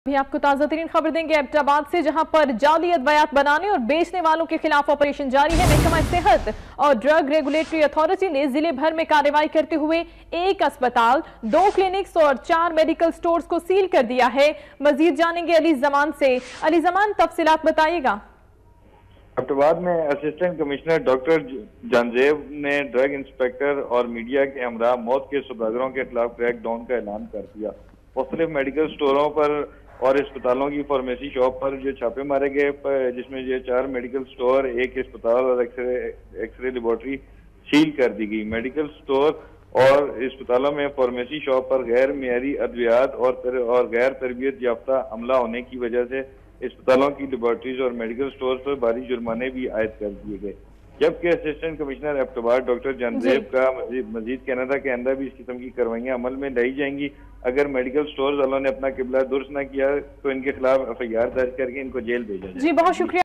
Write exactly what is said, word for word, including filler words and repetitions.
अभी आपको ताजा तरीन खबर देंगे एबटाबाद से, जहां पर जाली अद्वियात बनाने और बेचने वालों के खिलाफ ऑपरेशन जारी है। महकमा सेहत और ड्रग रेगुलेटरी अथॉरिटी ने जिले भर में कार्रवाई करते हुए एक अस्पताल, दो क्लिनिक्स और चार मेडिकल स्टोर्स को सील कर दिया है। मजीद जानेंगे अली जमान से। अली जमान, तफसीलात बताइएगा। एबटाबाद में असिस्टेंट कमिश्नर डॉक्टर जानजेब ने ड्रग इंस्पेक्टर और मीडिया के हमरा मौत के सौदागरों के खिलाफ क्रैक डाउन का ऐलान कर दिया। मुख्तलिफ मेडिकल स्टोरों पर और अस्पतालों की फार्मेसी शॉप पर जो छापे मारे गए, जिसमें ये चार मेडिकल स्टोर, एक अस्पताल और एक्सरे एक्सरे लेबोरेटरी सील कर दी गई। मेडिकल स्टोर और अस्पतालों में फार्मेसी शॉप पर गैर मियारी अद्वियात और तर, और गैर तरबियत याफ्ता अमला होने की वजह से अस्पतालों की लेबोरेटरीज और मेडिकल स्टोर पर भारी जुर्माने भी आयद कर दिए गए। जबकि assistant commissioner Abbottabad doctor Jahanzeb का मजीद कहना था कि आइंदा भी इस किस्म की कार्रवाइयां अमल में लाई जाएंगी। अगर मेडिकल स्टोर वालों ने अपना किबला दुरुस्त न किया तो इनके खिलाफ एफ आई आर दर्ज करके इनको जेल भेजा जाए। जी, बहुत शुक्रिया।